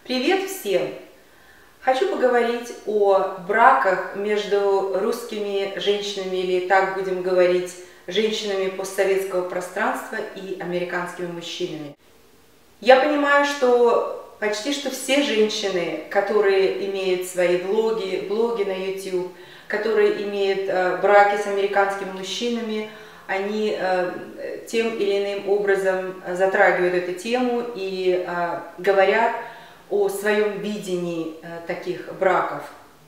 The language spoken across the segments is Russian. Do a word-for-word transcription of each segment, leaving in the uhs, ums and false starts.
Привет всем! Хочу поговорить о браках между русскими женщинами, или так будем говорить, женщинами постсоветского пространства и американскими мужчинами. Я понимаю, что почти что все женщины, которые имеют свои блоги, блоги на YouTube, которые имеют э, браки с американскими мужчинами, они э, тем или иным образом затрагивают эту тему и э, говорят о своем видении э, таких браков.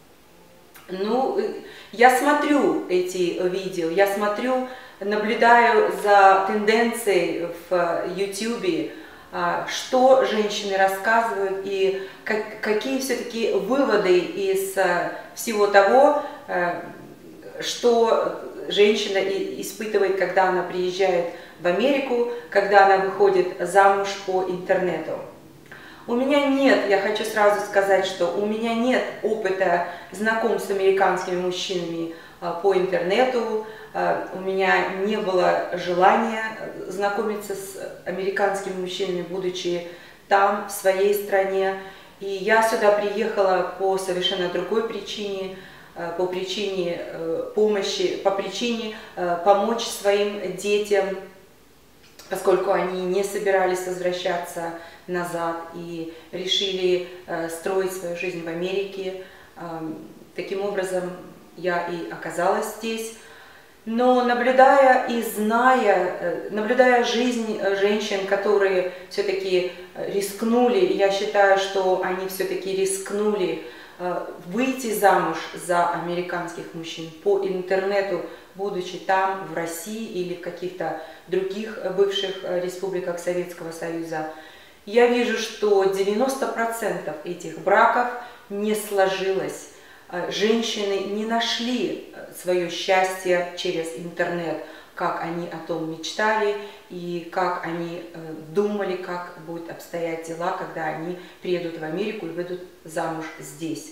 Ну, я смотрю эти видео, я смотрю, наблюдаю за тенденцией в YouTube, э, что женщины рассказывают и как, какие все-таки выводы из э, всего того, э, что женщина испытывает, когда она приезжает в Америку, когда она выходит замуж по интернету. У меня нет, я хочу сразу сказать, что у меня нет опыта знакомств с американскими мужчинами по интернету, у меня не было желания знакомиться с американскими мужчинами, будучи там, в своей стране. И я сюда приехала по совершенно другой причине, по причине помощи, по причине помочь своим детям, поскольку они не собирались возвращаться назад и решили э, строить свою жизнь в Америке. Э, таким образом, я и оказалась здесь. Но наблюдая и зная, э, наблюдая жизнь женщин, которые все-таки рискнули, я считаю, что они все-таки рискнули э, выйти замуж за американских мужчин по интернету, будучи там, в России или в каких-то других бывших республиках Советского Союза, я вижу, что девяносто процентов этих браков не сложилось. Женщины не нашли свое счастье через интернет, как они о том мечтали и как они думали, как будут обстоять дела, когда они приедут в Америку и выйдут замуж здесь.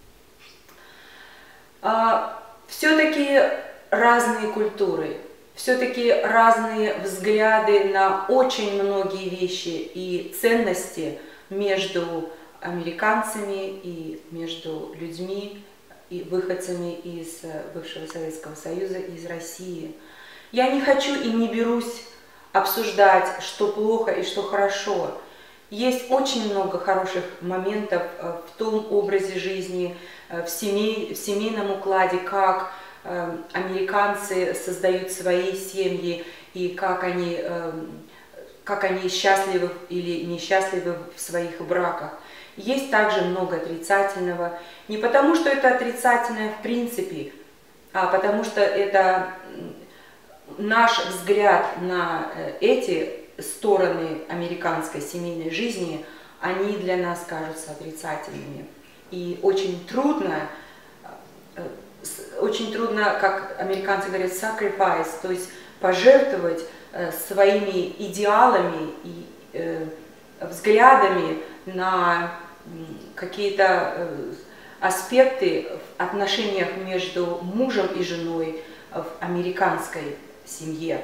Все-таки разные культуры. Все-таки разные взгляды на очень многие вещи и ценности между американцами и между людьми и выходцами из бывшего Советского Союза, из России. Я не хочу и не берусь обсуждать, что плохо и что хорошо. Есть очень много хороших моментов в том образе жизни, в, семей, в семейном укладе, как американцы создают свои семьи и как они, как они счастливы или несчастливы в своих браках. Есть также много отрицательного. Не потому, что это отрицательное в принципе, а потому что это наш взгляд на эти стороны американской семейной жизни, они для нас кажутся отрицательными. И очень трудно Очень трудно, как американцы говорят, sacrifice, то есть пожертвовать э, своими идеалами и э, взглядами на э, какие-то э, аспекты в отношениях между мужем и женой в американской семье.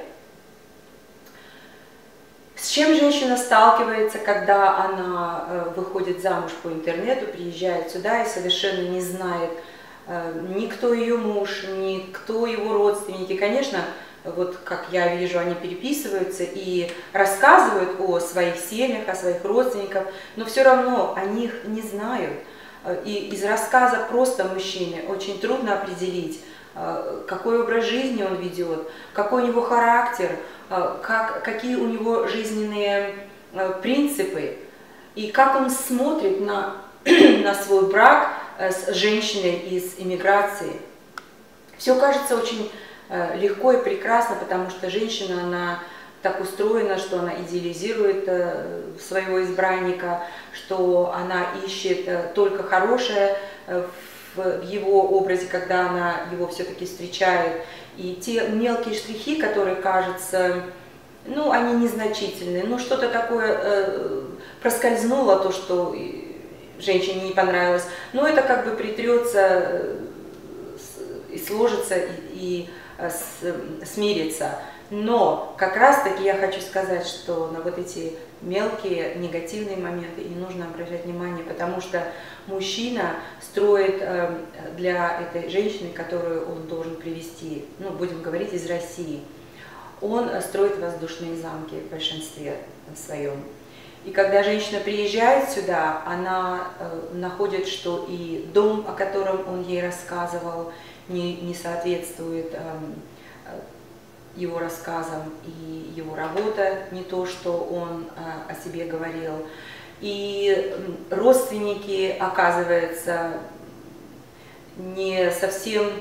С чем женщина сталкивается, когда она э, выходит замуж по интернету, приезжает сюда и совершенно не знает, никто ее муж, никто его родственники. Конечно, вот как я вижу, они переписываются и рассказывают о своих семьях, о своих родственниках, но все равно о них не знают. И из рассказа просто мужчины очень трудно определить, какой образ жизни он ведет, какой у него характер, как, какие у него жизненные принципы, и как он смотрит на, на свой брак с женщиной из эмиграции. Все кажется очень э, легко и прекрасно, потому что женщина, она так устроена, что она идеализирует э, своего избранника, что она ищет э, только хорошее э, в, в его образе, когда она его все-таки встречает. И те мелкие штрихи, которые кажутся, ну, они незначительные, но что-то такое э, проскользнуло, то, что женщине не понравилось, но это как бы притрется и сложится, и, и с, смирится. Но как раз таки я хочу сказать, что на вот эти мелкие негативные моменты, и не нужно обращать внимание, потому что мужчина строит для этой женщины, которую он должен привести, ну, будем говорить, из России, он строит воздушные замки в большинстве своем. И когда женщина приезжает сюда, она находит, что и дом, о котором он ей рассказывал, не, не соответствует его рассказам, и его работа не то, что он о себе говорил. И родственники, оказывается, не совсем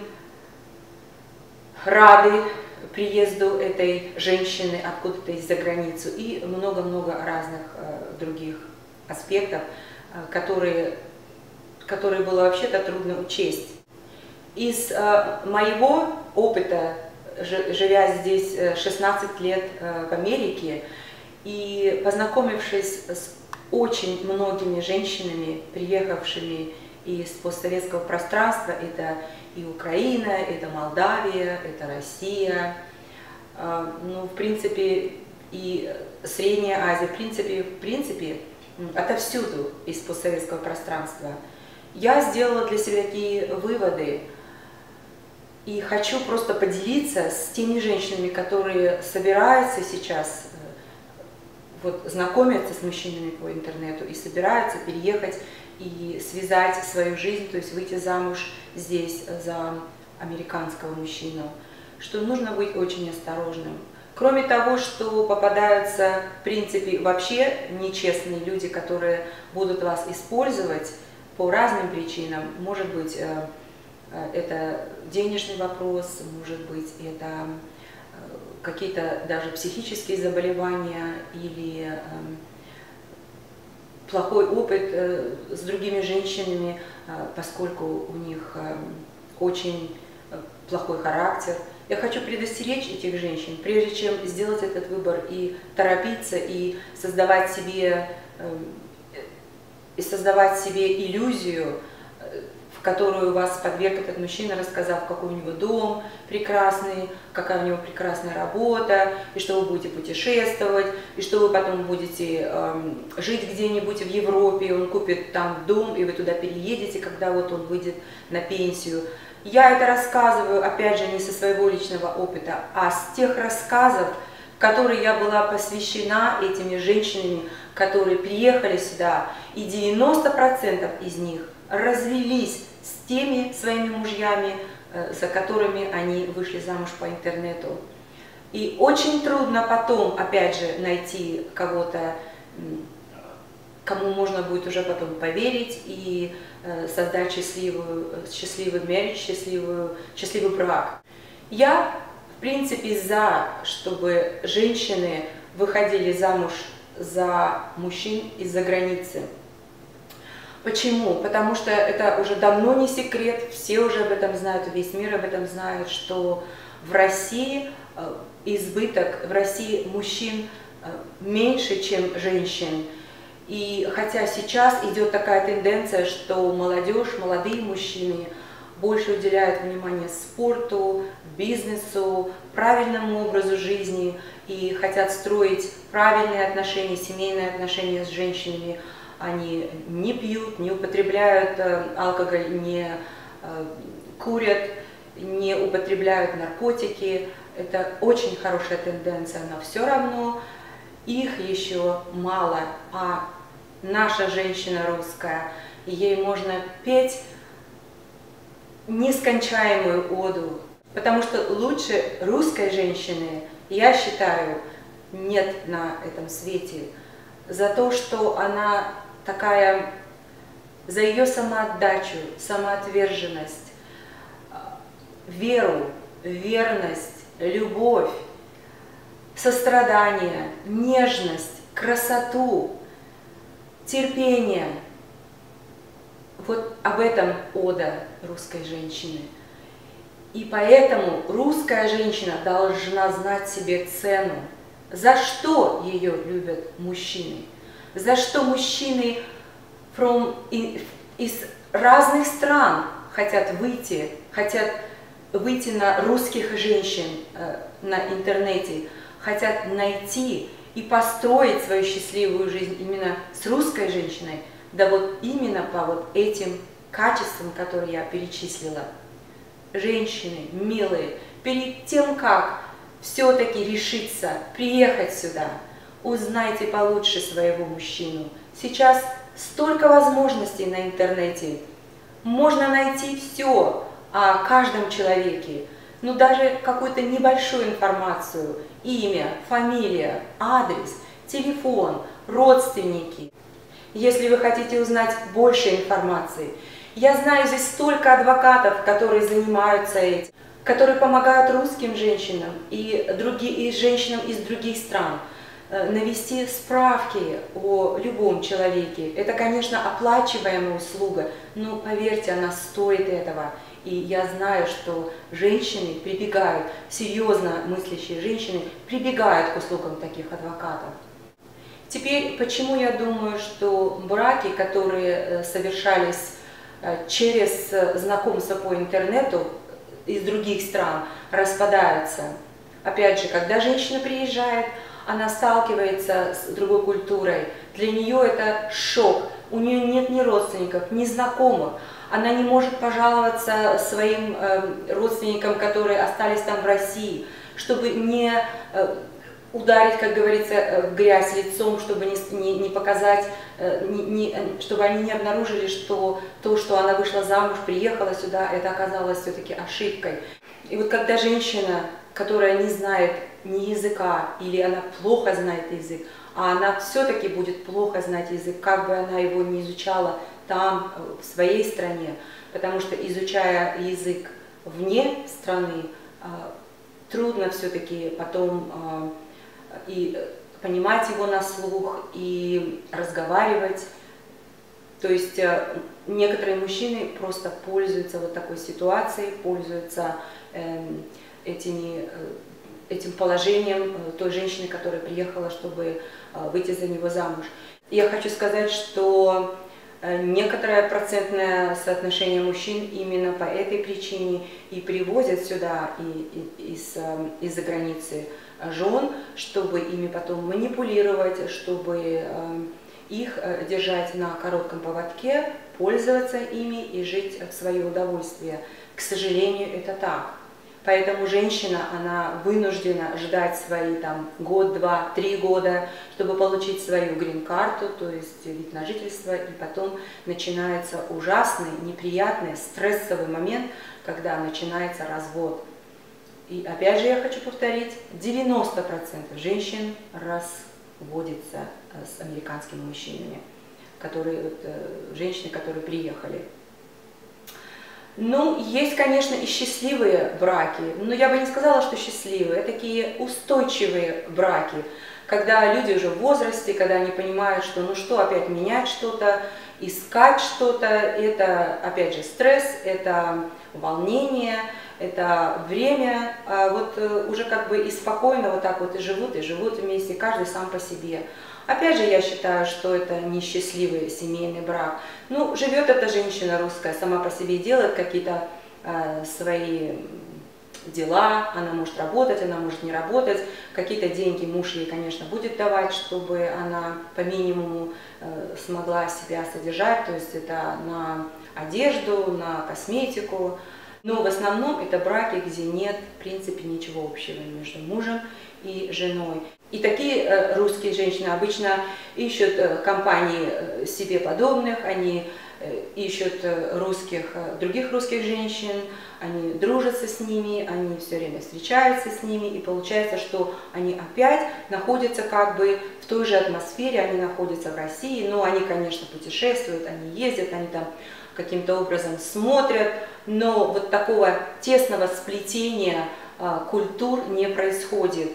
рады приезду этой женщины откуда-то из-за границы, и много-много разных других аспектов, которые, которые было вообще-то трудно учесть. Из моего опыта, живя здесь шестнадцать лет в Америке и познакомившись с очень многими женщинами, приехавшими из постсоветского пространства, это и Украина, это Молдавия, это Россия, ну, в принципе, и Средняя Азия, в принципе, в принципе, отовсюду из постсоветского пространства. Я сделала для себя такие выводы, и хочу просто поделиться с теми женщинами, которые собираются сейчас вот, знакомиться с мужчинами по интернету и собираются переехать и связать свою жизнь, то есть выйти замуж здесь за американского мужчину, что нужно быть очень осторожным. Кроме того, что попадаются, в принципе, вообще нечестные люди, которые будут вас использовать по разным причинам, может быть, это денежный вопрос, может быть, это какие-то даже психические заболевания или плохой опыт с другими женщинами, поскольку у них очень плохой характер. Я хочу предостеречь этих женщин, прежде чем сделать этот выбор и торопиться, и создавать себе, и создавать себе иллюзию, в которую вас подверг этот мужчина, рассказав, какой у него дом прекрасный, какая у него прекрасная работа, и что вы будете путешествовать, и что вы потом будете э, жить где-нибудь в Европе, он купит там дом, и вы туда переедете, когда вот он выйдет на пенсию. Я это рассказываю, опять же, не со своего личного опыта, а с тех рассказов, в которые я была посвящена этими женщинами, которые приехали сюда, и девяносто процентов из них развелись с теми своими мужьями, за которыми они вышли замуж по интернету. И очень трудно потом, опять же, найти кого-то, кому можно будет уже потом поверить и создать счастливую, счастливый marriage, счастливую, счастливый брак. Я, в принципе, за, чтобы женщины выходили замуж за мужчин из-за границы. Почему? Потому что это уже давно не секрет, все уже об этом знают, весь мир об этом знает, что в России избыток, в России мужчин меньше, чем женщин. И хотя сейчас идет такая тенденция, что молодежь, молодые мужчины больше уделяют внимание спорту, бизнесу, правильному образу жизни и хотят строить правильные отношения, семейные отношения с женщинами. Они не пьют, не употребляют алкоголь, не курят, не употребляют наркотики. Это очень хорошая тенденция, но все равно их еще мало. А наша женщина русская, ей можно петь нескончаемую оду, потому что лучше русской женщины, я считаю, нет на этом свете. За то, что она такая, за ее самоотдачу, самоотверженность, веру, верность, любовь, сострадание, нежность, красоту, терпение. Вот об этом ода русской женщины. И поэтому русская женщина должна знать себе цену. За что ее любят мужчины? За что мужчины from, из разных стран хотят выйти, хотят выйти на русских женщин э, на интернете, хотят найти и построить свою счастливую жизнь именно с русской женщиной, да вот именно по вот этим качествам, которые я перечислила. Женщины, милые, перед тем, как все-таки решиться приехать сюда, узнайте получше своего мужчину. Сейчас столько возможностей на интернете. Можно найти все о каждом человеке, ну даже какую-то небольшую информацию, имя, фамилия, адрес, телефон, родственники. Если вы хотите узнать больше информации, я знаю здесь столько адвокатов, которые занимаются этим, которые помогают русским женщинам и, другим, и женщинам из других стран навести справки о любом человеке. Это, конечно, оплачиваемая услуга, но поверьте, она стоит этого. И я знаю, что женщины прибегают, серьезно мыслящие женщины прибегают к услугам таких адвокатов. Теперь, почему я думаю, что браки, которые совершались через знакомство по интернету из других стран, распадаются? Опять же, когда женщина приезжает, она сталкивается с другой культурой, для нее это шок, у нее нет ни родственников, ни знакомых, она не может пожаловаться своим э, родственникам, которые остались там в России, чтобы не э, ударить, как говорится, в грязь лицом, чтобы не, не, не показать, э, не, не, чтобы они не обнаружили, что то, что она вышла замуж, приехала сюда, это оказалось все-таки ошибкой. И вот когда женщина, которая не знает ни языка, или она плохо знает язык, а она все-таки будет плохо знать язык, как бы она его не изучала там, в своей стране, потому что, изучая язык вне страны, трудно все-таки потом и понимать его на слух, и разговаривать. То есть некоторые мужчины просто пользуются вот такой ситуацией, пользуются этими, этим положением той женщины, которая приехала, чтобы выйти за него замуж. Я хочу сказать, что некоторое процентное соотношение мужчин именно по этой причине и привозят сюда и, и, из, из-за границы жен, чтобы ими потом манипулировать, чтобы их держать на коротком поводке, пользоваться ими и жить в свое удовольствие. К сожалению, это так. Поэтому женщина, она вынуждена ждать свои там год, два, три года, чтобы получить свою грин-карту, то есть вид на жительство, и потом начинается ужасный, неприятный, стрессовый момент, когда начинается развод. И опять же я хочу повторить, девяносто процентов женщин разводятся с американскими мужчинами, которые, вот, женщины, которые приехали. Ну, есть, конечно, и счастливые браки, но я бы не сказала, что счастливые, это такие устойчивые браки, когда люди уже в возрасте, когда они понимают, что ну что, опять менять что-то, искать что-то, это, опять же, стресс, это волнение, это время, а вот уже как бы и спокойно вот так вот и живут, и живут вместе, каждый сам по себе. Опять же, я считаю, что это несчастливый семейный брак. Ну, живет эта женщина русская, сама по себе делает какие-то э, свои дела, она может работать, она может не работать, какие-то деньги муж ей, конечно, будет давать, чтобы она по минимуму э, смогла себя содержать, то есть это на одежду, на косметику. Но в основном это браки, где нет, в принципе, ничего общего между мужем и женой. И такие э, русские женщины обычно ищут э, компании э, себе подобных, они э, ищут э, русских, э, других русских женщин, они дружатся с ними, они все время встречаются с ними, и получается, что они опять находятся как бы в той же атмосфере, они находятся в России, но они, конечно, путешествуют, они ездят, они там каким-то образом смотрят, но вот такого тесного сплетения э, культур не происходит.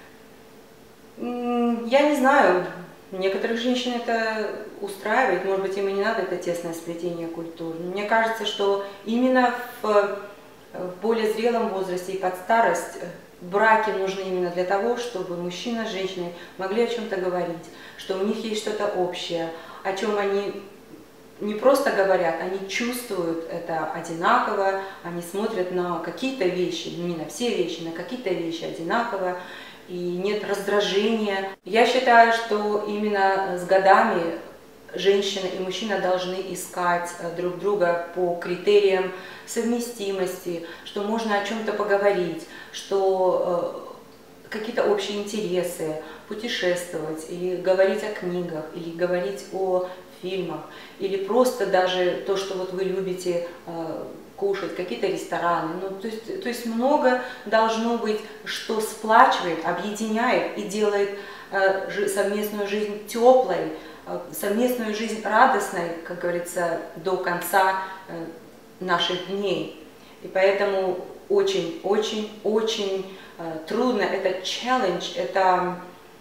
Я не знаю, некоторых женщин это устраивает, может быть, им и не надо это тесное сплетение культур. Но мне кажется, что именно в, в более зрелом возрасте и под старость браки нужны именно для того, чтобы мужчина с женщиной могли о чем-то говорить, что у них есть что-то общее, о чем они не просто говорят, они чувствуют это одинаково, они смотрят на какие-то вещи, не на все вещи, на какие-то вещи одинаково. и нет раздражения. Я считаю, что именно с годами женщина и мужчина должны искать друг друга по критериям совместимости, что можно о чем-то поговорить, что какие-то общие интересы, путешествовать, или говорить о книгах, или говорить о фильмах, или просто даже то, что вот вы любите кушать, какие-то рестораны. Ну, то есть, то есть много должно быть, что сплачивает, объединяет и делает совместную жизнь теплой, совместную жизнь радостной, как говорится, до конца наших дней. И поэтому очень-очень-очень трудно, это челлендж, это,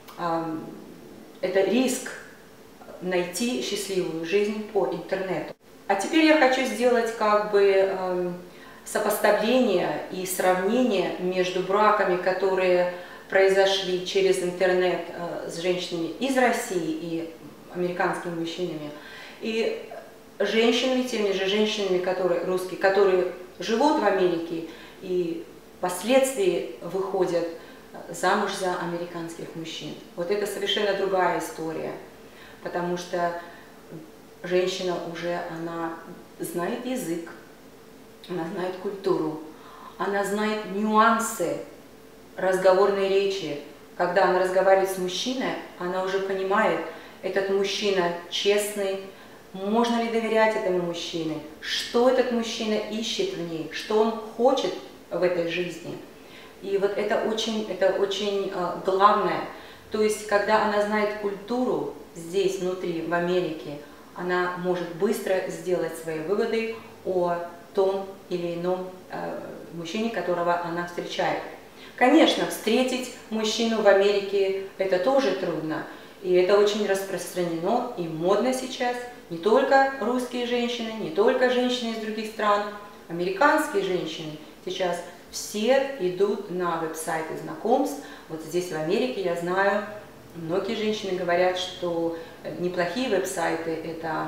это риск найти счастливую жизнь по интернету. А теперь я хочу сделать как бы сопоставление и сравнение между браками, которые произошли через интернет с женщинами из России и американскими мужчинами, и женщинами, теми же женщинами, которые русские, которые живут в Америке и впоследствии выходят замуж за американских мужчин. Вот это совершенно другая история, потому что женщина уже, она знает язык, она знает культуру, она знает нюансы разговорной речи. Когда она разговаривает с мужчиной, она уже понимает, этот мужчина честный, можно ли доверять этому мужчине, что этот мужчина ищет в ней, что он хочет в этой жизни. И вот это очень, это очень э, главное. То есть, когда она знает культуру здесь, внутри, в Америке, она может быстро сделать свои выводы о том или ином э, мужчине, которого она встречает. Конечно, встретить мужчину в Америке – это тоже трудно. И это очень распространено и модно сейчас. Не только русские женщины, не только женщины из других стран, американские женщины сейчас все идут на веб-сайты знакомств. Вот здесь в Америке я знаю, многие женщины говорят, что неплохие веб-сайты – это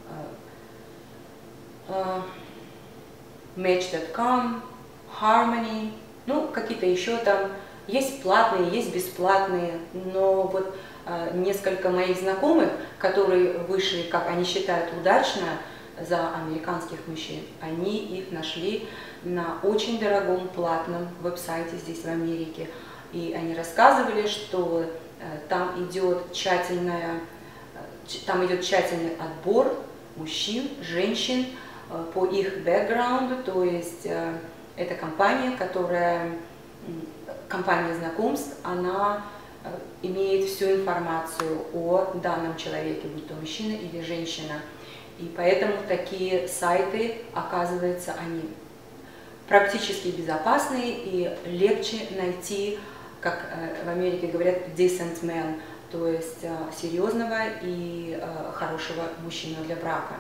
матч точка ком, Harmony, ну какие-то еще там, есть платные, есть бесплатные, но вот несколько моих знакомых, которые вышли, как они считают, удачно за американских мужчин, они их нашли на очень дорогом платном веб-сайте здесь в Америке. И они рассказывали, что там идет тщательная, там идет тщательный отбор мужчин, женщин по их бэкграунду, то есть это компания, которая, компания знакомств, она имеет всю информацию о данном человеке, будь то мужчина или женщина. И поэтому такие сайты, оказывается, они практически безопасные и легче найти, как в Америке говорят, decent man, то есть серьезного и хорошего мужчину для брака.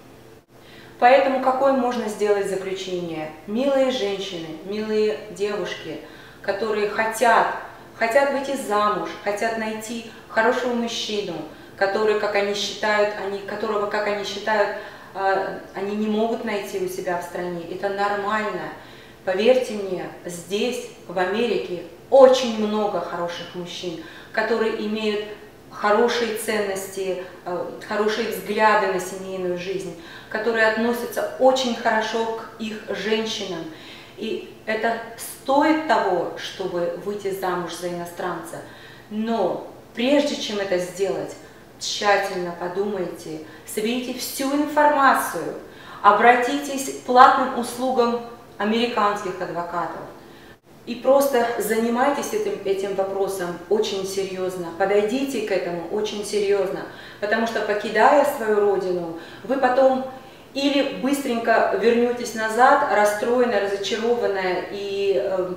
Поэтому какое можно сделать заключение? Милые женщины, милые девушки, которые хотят Хотят выйти замуж, хотят найти хорошего мужчину, который, как они считают, они, которого, как они считают, они не могут найти у себя в стране. Это нормально. Поверьте мне, здесь, в Америке, очень много хороших мужчин, которые имеют хорошие ценности, хорошие взгляды на семейную жизнь, которые относятся очень хорошо к их женщинам. И это стоит того, чтобы выйти замуж за иностранца. Но прежде чем это сделать, тщательно подумайте, соберите всю информацию, обратитесь к платным услугам американских адвокатов и просто занимайтесь этим, этим вопросом очень серьезно, подойдите к этому очень серьезно, потому что, покидая свою родину, вы потом или быстренько вернетесь назад, расстроенная, разочарованная, и э,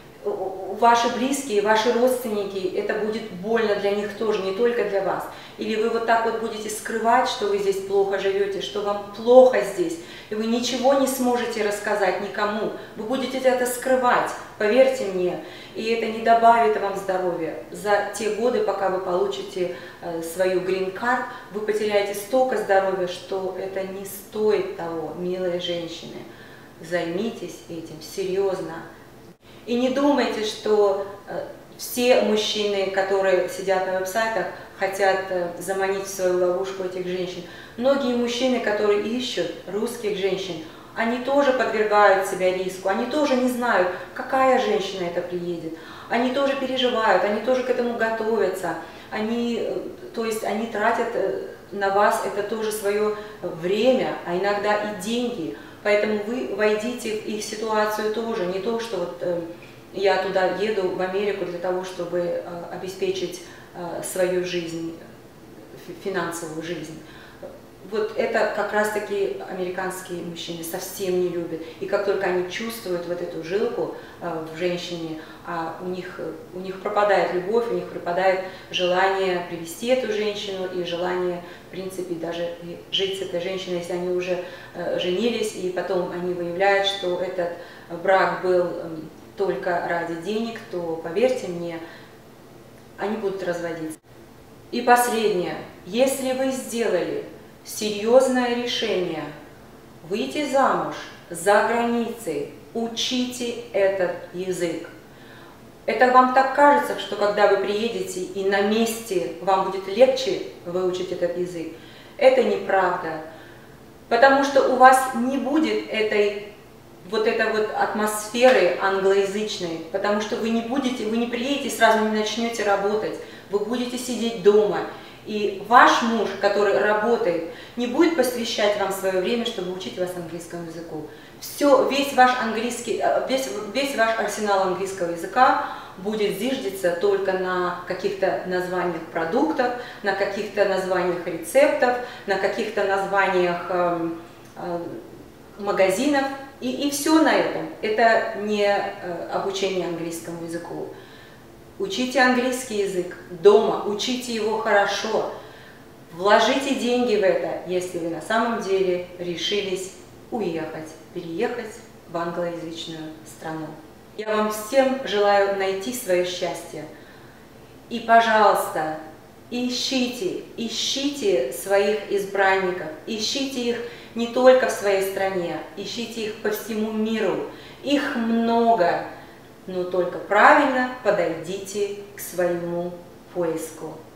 ваши близкие, ваши родственники, это будет больно для них тоже, не только для вас. Или вы вот так вот будете скрывать, что вы здесь плохо живете, что вам плохо здесь, и вы ничего не сможете рассказать никому. Вы будете это скрывать, поверьте мне, и это не добавит вам здоровья. За те годы, пока вы получите э, свою грин-карт, вы потеряете столько здоровья, что это не стоит того, милые женщины. Займитесь этим серьезно. И не думайте, что э, все мужчины, которые сидят на веб-сайтах, хотят заманить в свою ловушку этих женщин. Многие мужчины, которые ищут русских женщин, они тоже подвергают себя риску, они тоже не знают, какая женщина это приедет. Они тоже переживают, они тоже к этому готовятся. Они, то есть они тратят на вас это тоже свое время, а иногда и деньги. Поэтому вы войдите в их ситуацию тоже. Не то, что вот э, я туда еду, в Америку, для того, чтобы э, обеспечить э, свою жизнь, финансовую жизнь. Вот это как раз-таки американские мужчины совсем не любят. И как только они чувствуют вот эту жилку э, в женщине, а у них, у них пропадает любовь, у них пропадает желание привести эту женщину и желание, в принципе, даже жить с этой женщиной, если они уже э, женились, и потом они выявляют, что этот брак был э, только ради денег, то, поверьте мне, они будут разводиться. И последнее. Если вы сделали серьезное решение выйти замуж за границей, учите этот язык. Это вам так кажется, что когда вы приедете и на месте вам будет легче выучить этот язык. Это неправда, потому что у вас не будет этой вот этой вот атмосферы англоязычной, потому что вы не будете, вы не приедете и сразу не начнете работать, вы будете сидеть дома. И ваш муж, который работает, не будет посвящать вам свое время, чтобы учить вас английскому языку. Все, весь ваш английский, весь, весь ваш арсенал английского языка будет зиждиться только на каких-то названиях продуктов, на каких-то названиях рецептов, на каких-то названиях э, э, магазинов. И, и все на этом. Это не э, обучение английскому языку. Учите английский язык дома, учите его хорошо, вложите деньги в это, если вы на самом деле решились уехать, переехать в англоязычную страну. Я вам всем желаю найти свое счастье. И, пожалуйста, ищите, ищите своих избранников, ищите их не только в своей стране, ищите их по всему миру. Их много. Но только правильно подойдите к своему поиску.